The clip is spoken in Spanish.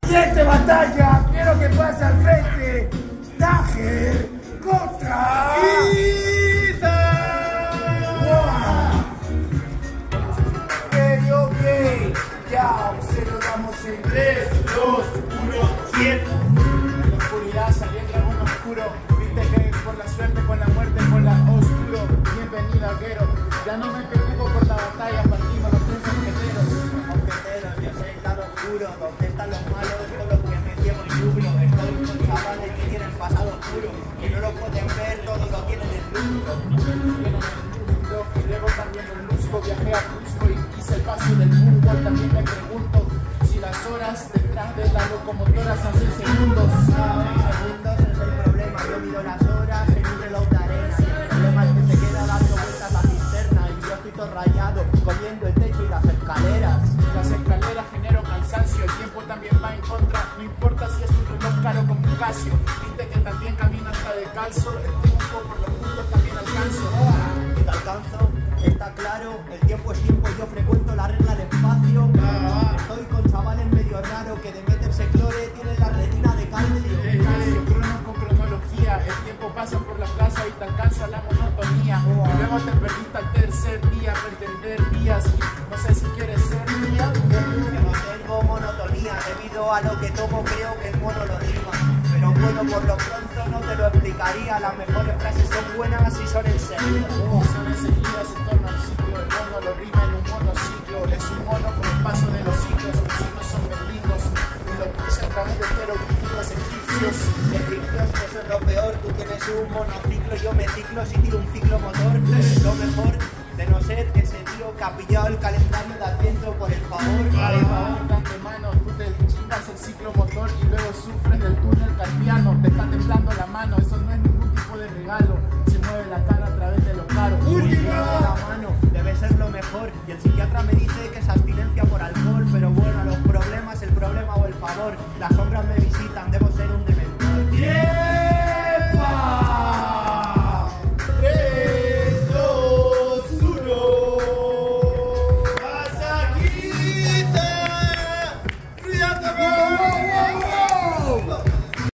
Siguiente batalla, quiero que pase al frente. Dager contra Ok, ya, se lo damos en 3, 2, 1, 7. En la oscuridad salía el dragón oscuro. Viste que por la suerte, con la muerte, por la oscuro. Bienvenido, guerrero. Ya no me preocupo por la batalla, partimos los tres mosqueteros. Mosqueteros, yo soy el lado oscuro. ¿Dónde están los malos? Con los que me ciego y nublo. Estoy con chavales que tienen pasado oscuro. Y no lo pueden ver, todos lo tienen en lúpulo. Y luego también el Lusco, viajé a Cusco y hice el paso del mundo. También me pregunto si las horas detrás de la locomotora se hacen segundos. Segundos es el problema, yo mido las horas en un reloj de arena. El problema es que se queda dando vueltas la cisterna y yo estoy todo rayado, comiendo el techo y las escaleras. Las escaleras generan cansancio, el tiempo también va en contra. No importa si es un reloj caro como un Casio. Viste que también camina hasta descalzo. El tiempo por los puntos también alcanzo. Y te alcanzo, está claro, el tiempo es tiempo, yo frecuento la regla del espacio. Estoy con chavales medio raros que de meterse clore tienen la retina de calcio. Calcio, crono con cronología. El tiempo pasa por la plaza y te alcanza la monotonía. Y luego te perdiste al tercer día, pretender días. No sé si quieres ser mía. Que no tengo monotonía, debido a lo que tomo creo que el mono lo rima. Pero bueno, por lo pronto no te lo explicaría, las mejores frases son buenas y son enseguidas. Son enseguidas en torno al ciclo. El mono lo rima en un monociclo. Es un mono con el paso de los siglos. Los siglos son bendignos y lo puse a través de jeroglíficos egipcios. Egipcios, eso es lo peor, tú tienes un monociclo, yo me ciclo si tiro un ciclo motor. Es lo mejor, de no ser ese tío que ha pillado el calendario de Adviento por el favor. Por favor, de antemano, tú te chingas el ciclo motor y luego sufres del túnel carpiano. Te está temblando la mano, eso no es ningún tipo de regalo. Se mueve la cara a través de los caros. La mano debe ser lo mejor y el psiquiatra me dice que es abstinencia por alcohol, pero bueno, los problemas, el problema o el favor, las sombras me visitan, debo ser un dementor.